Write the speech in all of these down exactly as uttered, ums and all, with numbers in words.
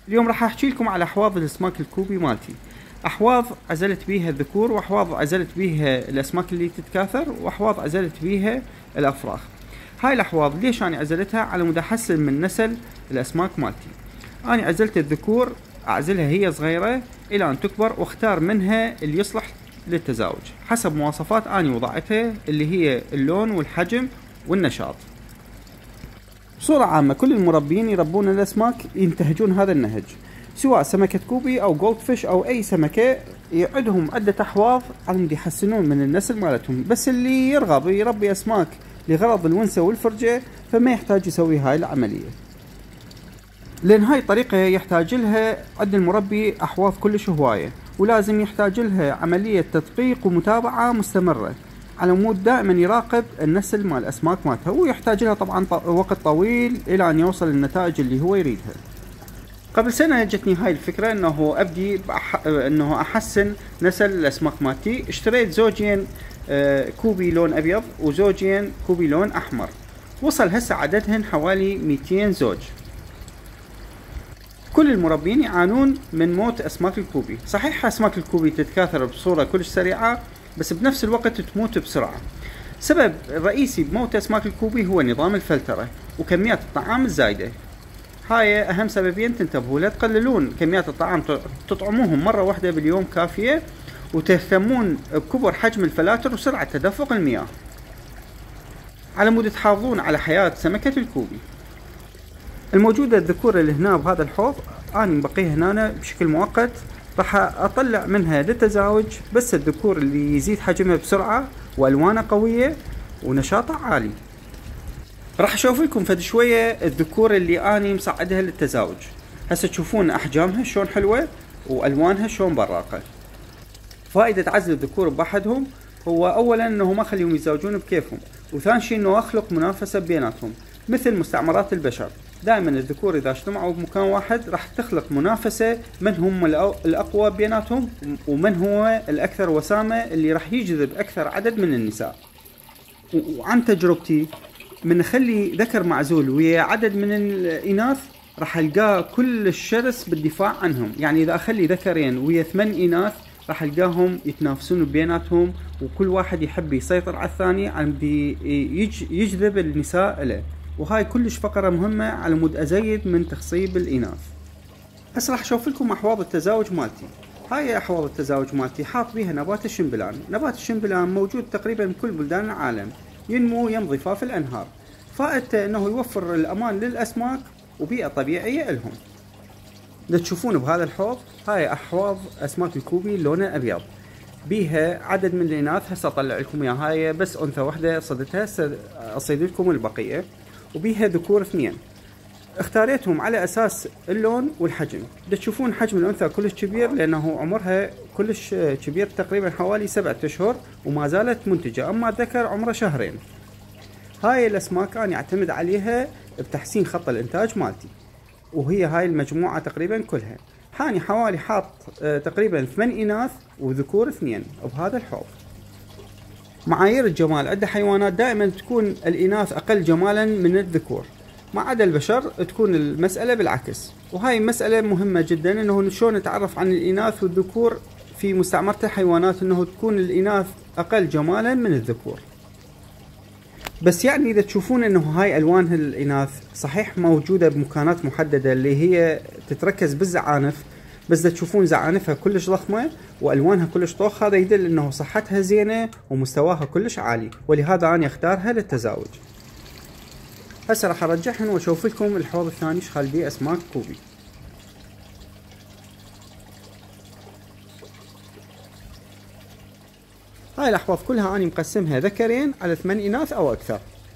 اليوم راح احكي لكم على احواض الاسماك الكوبي مالتي. احواض عزلت بيها الذكور، واحواض عزلت بيها الاسماك اللي تتكاثر، واحواض عزلت بيها الافراخ. هاي الاحواض ليش انا عزلتها؟ على مود احسن من نسل الاسماك مالتي. انا عزلت الذكور، اعزلها هي صغيرة الى ان تكبر، واختار منها اللي يصلح للتزاوج حسب مواصفات اني وضعتها، اللي هي اللون والحجم والنشاط. بصورة عامة كل المربين يربون الأسماك ينتهجون هذا النهج، سواء سمكة كوبي أو جولد فيش أو أي سمكة، يعدهم عدة أحواض على يحسنون من النسل مالتهم. بس اللي يرغب يربي أسماك لغرض الونسة والفرجة فما يحتاج يسوي هاي العملية، لأن هاي الطريقة يحتاج لها عند المربي أحواض كلش هواية، ولازم يحتاج لها عملية تدقيق ومتابعة مستمرة على مود دائما يراقب النسل مال الاسماك مالتها، ويحتاج لها طبعا وقت طويل الى ان يوصل للنتائج اللي هو يريدها. قبل سنة جتني هاي الفكرة انه ابدي بأح... انه احسن نسل الاسماك مالتي. اشتريت زوجين كوبي لون ابيض وزوجين كوبي لون احمر، وصل هسه عددهن حوالي مئتين زوج. كل المربين يعانون من موت اسماك الكوبي. صحيح اسماك الكوبي تتكاثر بصورة كلش سريعة، بس بنفس الوقت تموت بسرعة. السبب الرئيسي بموت أسماك الكوبي هو نظام الفلترة وكميات الطعام الزايدة. هاي أهم سببين تنتبهوا له. تقللون كميات الطعام، تطعموهم مرة واحدة باليوم كافية، وتهتمون بكبر حجم الفلاتر وسرعة تدفق المياه على مود تحافظون على حياة سمكة الكوبي. الموجودة الذكور اللي هنا بهذا الحوض أنا مبقيها هنا بشكل مؤقت، راح اطلع منها للتزاوج بس الذكور اللي يزيد حجمها بسرعة والوانه قوية ونشاطه عالي. راح اشوف لكم فد شوية الذكور اللي اني مصعدها للتزاوج. هسه تشوفون احجامها شلون حلوة والوانها شلون براقة. فائدة عزل الذكور بوحدهم هو اولا انه ما خليهم يتزوجون بكيفهم، وثاني شيء انه اخلق منافسة بيناتهم مثل مستعمرات البشر. دائما الذكور اذا اجتمعوا بمكان واحد راح تخلق منافسة من هم الاقوى بيناتهم، ومن هو الاكثر وسامة اللي راح يجذب اكثر عدد من النساء. وعن تجربتي من اخلي ذكر معزول ويا عدد من الاناث راح القاه كل الشرس بالدفاع عنهم. يعني اذا اخلي ذكرين ويا ثمان اناث راح القاهم يتنافسون بيناتهم، وكل واحد يحب يسيطر على الثاني عم يجذب النساء له. وهاي كلش فقرة مهمة على مود ازيد من تخصيب الاناث. هسه راح اشوف لكم احواض التزاوج مالتي. هاي احواض التزاوج مالتي حاط بيها نبات الشمبلان. نبات الشمبلان موجود تقريبا بكل بلدان العالم، ينمو يم ضفاف الانهار. فائدته انه يوفر الامان للاسماك وبيئة طبيعية لهم. اللي تشوفون بهذا الحوض هاي احواض اسماك الكوبي لونها ابيض، بيها عدد من الاناث. هسه اطلع لكم اياها، هاي بس انثى واحدة صدتها، هسه اصيد لكم البقية. وبيها ذكور اثنين، اختاريتهم على اساس اللون والحجم. تشوفون حجم الانثى كلش كبير لانه عمرها كلش كبير، تقريبا حوالي سبعة اشهر وما زالت منتجة. اما الذكر عمره شهرين. هاي الاسماك انا اعتمد عليها بتحسين خط الانتاج مالتي، وهي هاي المجموعة تقريبا كلها. حاني حوالي حاط تقريبا ثمان اناث وذكور اثنين بهذا الحوض. معايير الجمال عند حيوانات دائما تكون الاناث اقل جمالا من الذكور، ما عدا البشر تكون المسألة بالعكس. وهاي مسألة مهمة جدا، انه شلون نتعرف عن الاناث والذكور في مستعمرة الحيوانات، انه تكون الاناث اقل جمالا من الذكور. بس يعني اذا تشوفون انه هاي الوان الاناث صحيح موجودة بمكانات محددة اللي هي تتركز بالزعانف، بس اذا تشوفون زعانفها كلش ضخمة والوانها كلش طوخ، هذا يدل انه صحتها زينة ومستواها كلش عالي، ولهذا انا اختارها للتزاوج. هسه راح ارجعهن واشوف لكم الحوض الثاني ايش خال بيه اسماك كوبي. هاي الاحواض كلها اني مقسمها ذكرين على ثمان اناث او اكثر.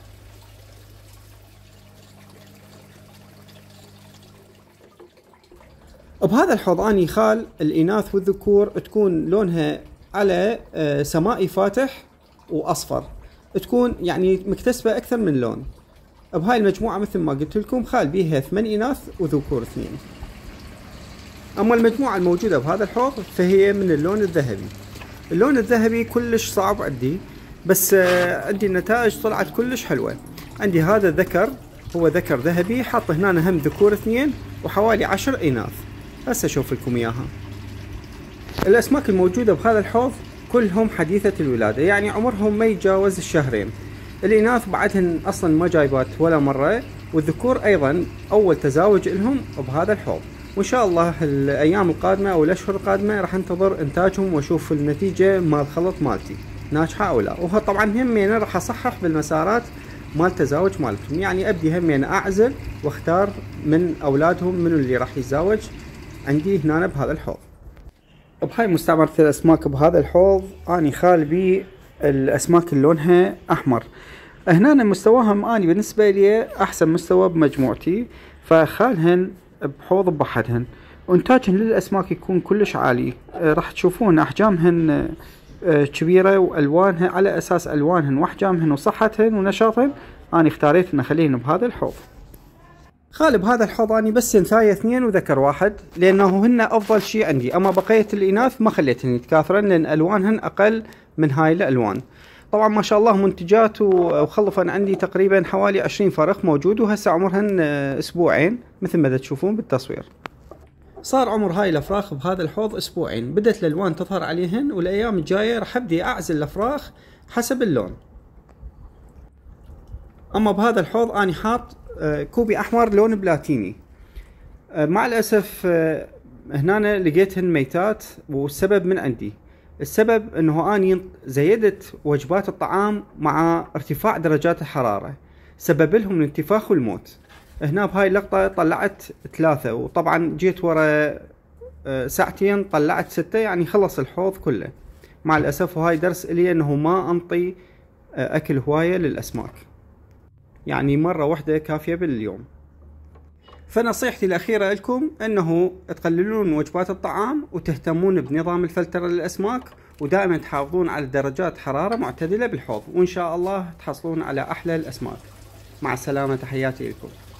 بهذا الحوض اني خال الاناث والذكور تكون لونها على سمائي فاتح واصفر، تكون يعني مكتسبة اكثر من لون. بهاي المجموعة مثل ما قلت لكم خال بيها ثمان اناث وذكور اثنين. اما المجموعة الموجودة بهذا الحوض فهي من اللون الذهبي. اللون الذهبي كلش صعب عندي، بس عندي النتائج طلعت كلش حلوة. عندي هذا الذكر هو ذكر ذهبي، حاط هنا هم ذكور اثنين وحوالي عشر إناث. هسه أشوف لكم إياها. الأسماك الموجودة بهذا الحوض كلهم حديثة الولادة، يعني عمرهم ما يتجاوز الشهرين. الإناث بعدهن أصلا ما جايبات ولا مرة، والذكور أيضا أول تزاوج لهم بهذا الحوض. وإن شاء الله الأيام القادمة أو الأشهر القادمة راح انتظر إنتاجهم وأشوف النتيجة مال الخلط مالتي ناجحة أو لا. وهو طبعا همين راح أصحح بالمسارات مال التزاوج مالتهم، يعني أبدي همين أعزل واختار من أولادهم من اللي راح يتزاوج عندي هنا بهذا الحوض. بهاي مستعمرة الأسماك بهذا الحوض أني خال بي الأسماك اللي لونها أحمر. هنا مستواهم أني بالنسبة لي أحسن مستوى بمجموعتي، فخالهن بحوض بحدهن، وإنتاجهن للأسماك يكون كلش عالي. راح تشوفون أحجامهن كبيرة وألوانها على أساس ألوانهن وأحجامهن وصحتهن ونشاطهن أني اختاريت أن أخليهن بهذا الحوض. خال بهذا الحوض أني بس انثاية اثنين وذكر واحد، لأنه هن أفضل شيء عندي. أما بقية الإناث ما خليتهن يتكاثرن لأن ألوانهن أقل من هاي الألوان. طبعا ما شاء الله منتجات وخلفا عندي تقريبا حوالي عشرين فرخ موجود، وهسه عمرهن أسبوعين مثل ما تشوفون بالتصوير. صار عمر هاي الأفراخ بهذا الحوض أسبوعين، بدت الألوان تظهر عليهن، والأيام الجاية راح أبدي أعزل الأفراخ حسب اللون. أما بهذا الحوض أنا حاط كوبي أحمر لون بلاتيني. مع الأسف هنا لقيتهن ميتات، والسبب من عندي. السبب أنه أنا زيدت وجبات الطعام مع ارتفاع درجات الحرارة، سبب لهم الانتفاخ والموت. هنا بهاي اللقطة طلعت ثلاثة، وطبعا جيت ورا ساعتين طلعت ستة، يعني خلص الحوض كله. مع الأسف وهاي درس إلي أنه ما أنطي أكل هواية للأسماك، يعني مرة واحدة كافية باليوم. فنصيحتي الأخيرة لكم أنه تقللون وجبات الطعام وتهتمون بنظام الفلترة للأسماك، ودائما تحافظون على درجات حرارة معتدلة بالحوض، وإن شاء الله تحصلون على أحلى الأسماك. مع السلامة، تحياتي لكم.